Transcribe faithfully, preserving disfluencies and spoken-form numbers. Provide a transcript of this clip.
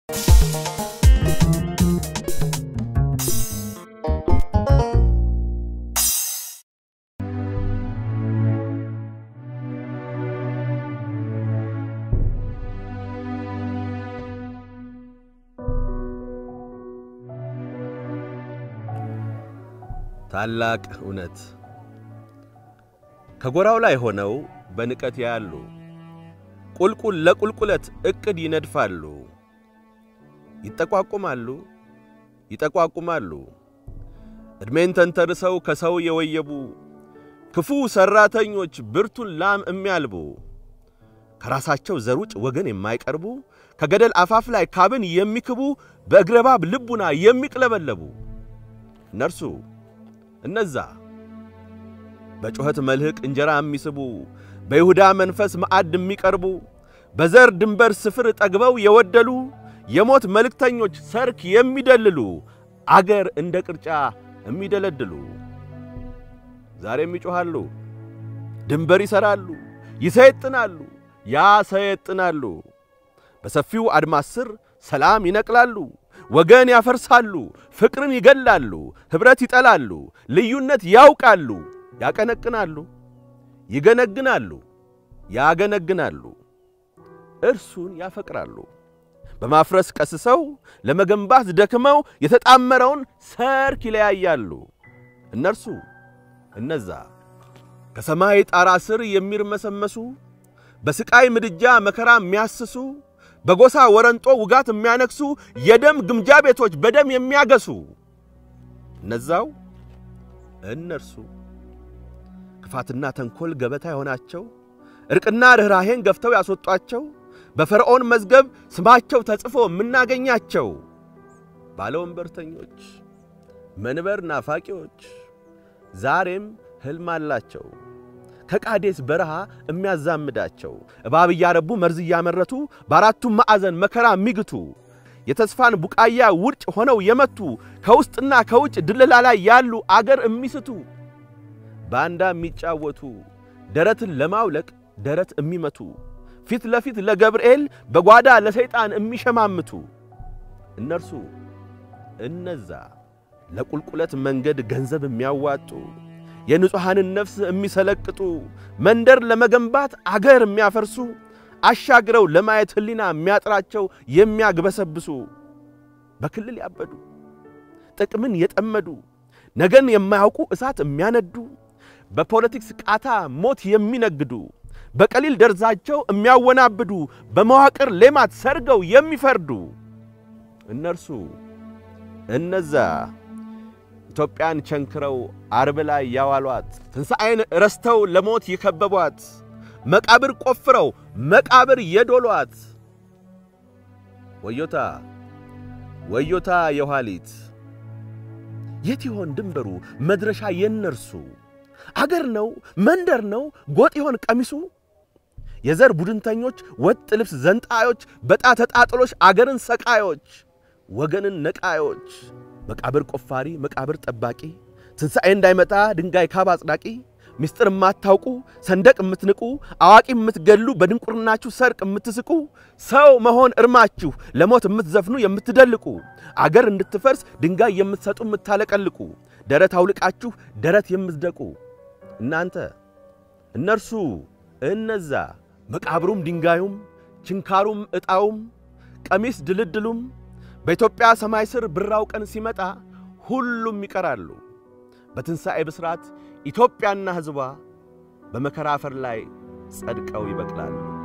ታላቅ እውነት ከጎራው ላይ ሆነው በንቀት ያሉ ቁልቁል ለቁልቁለት እቅድ ይነድፋሉ ይተቋቁማሉ ይተቋቁማሉ እድሜን ተንተርሰው ከሰው የወየቡ ክፉ ሰራተኞች ብርቱን ላም የሚያልቡ ከራሳቸው ዘሩጭ ወገን የማይቀርቡ ከገደል አፋፍ ላይ ካብን የሚክቡ በእግረባብ ልቡና የሚቅለበለቡ ነርሱ እነዛ በጮህት መልህቅ እንጀራ የሚስቡ በይሁዳ መንፈስ ማዕድ የሚቀርቡ በዘር ድንበር ስፍር ጠግበው የወደሉ የሞት መልእክተኞች ሰርክ የሚደልሉ አገር እንደ ቅርጫ የሚደለድሉ ዛሬም ይጮሃሉ ድንበር ይሰራሉ ይሰይጥናሉ ያሰይጥናሉ በሰፊው አድማስ ስር ሰላም ይነቅላሉ ወገን ያፈርሳሉ ፍቅርን ይገላሉ ህብረት ይጠላሉ ልዩነት ያውቃሉ ያቀነቅናሉ ይገነግናሉ ያገነግናሉ እርሱን ያፈቅራሉ በማፍረስ ቀስሰው ለመገንባት ደክመው የተጣመረውን ሰርክ ይለያያሉ እነርሱ እነዛ ከሰማይ ጣራ ስር የሚርመሰመሱ በስቃይ ምድጃ መከራ የሚያስሱ በጎሳ ወረንጦ ውጋት የሚያነክሱ የደም ግምጃ ቤቶች በደም የሚያገሱ እነዛው እነርሱ ክፋትና ተንኮል ገበታ የሆናቸው እርቅና ርህራሄን ገፍተው ያስወጧቸው በፈርዖን መዝገብ ስማቸው ተጽፎ ምናገኛቸው ባለወንበርተኞች መንበር ናፋቂዎች ዛሬም ህልም አላቸው ከቃዴስ በረሃ የሚያዛምዳቸው እባብ ያረቡ መርዝ ያመረቱ በአራቱ ማዕዘን መከራ የሚግቱ የተስፋን ቡቃያ ውርጭ ሆነው የመቱ ከውስጥና ከውጭ ድለላ ላይ ያሉ አገር የሚስቱ ባንዳ የሚጫወቱ ደረትን ለማውለቅ ደረት የሚመቱ ፊት ለፊት ለገብርኤል በጓዳ ለሰይጣን የሚሸማምቱ እነርሱ እነዛ ለቁልቁለት መንገድ ገንዘብ የሚያዋጡ የንጹሃንን ነፍስ የሚሰለቅጡ መንደር ለመገንባት አገር የሚያፈርሱ አሻግረው ለማየት ህሊና የሚያጥራቸው የሚያግበሰብሱ በክልል ያበዱ ጥቅምን የጠመዱ ነገን የማያውቁ እሳት የሚያነዱ በፖለቲክስ ቃታ ሞት የሚነግዱ በቀሊል ደርዛቸው የሚያወናብዱ በመዋቅር ሌማት ሰርገው የሚፈርዱ እነርሱ እነዛ ኢትዮጵያን ቸንክረው አርብ ላይ ያዋሏት ትንሳኤን ረስተው ለሞት ይከበቧት መቃብር ቆፍረው መቃብር የዶሏት ወዮታ ወዮታ የኋሊት የት ይሆን ድንበሩ መድረሻ የነርሱ አገር ነው መንደር ነው ጎጥ ይሆን ቀሚሱ የዘር ቡድንተኞች ወጥ ልብስ ዘንጣዮች በጣ ተጣጥሎሽ አገርን ሰቃዮች ወገንን ነቃዮች መቃብር ቆፋሪ መቃብር ጠባቂ ትንሳኤ እንዳይመጣ ድንጋይ ካብ አጽዳቂ ሚስጥር ማታውቁ ሰንደቅ የምትንቁ አዋቂ የምትገሉ በድንቁርናችሁ ሰርቅ የምትስቁ ሰው መሆን እርማችሁ ለሞት የምትዘፍኑ የምትደልቁ አገር እንድትፈርስ ድንጋይ የምትሰጡ የምታለቀልቁ ደረት አውልቃችሁ ደረት የምትደቁ እናንተ እነርሱ እነዛ መቃብሩም ድንጋዩም ችንካሩም እጣውም ቀሚስ ድልድሉም በኢትዮጵያ ሰማይ ስር ብራው ቀን ሲመጣ ሁሉም ይቀራሉ በትንሳኤ ብስራት ኢትዮጵያና ህዝቧ በመከራ አፈር ላይ ጸድቀው ይበቅላሉ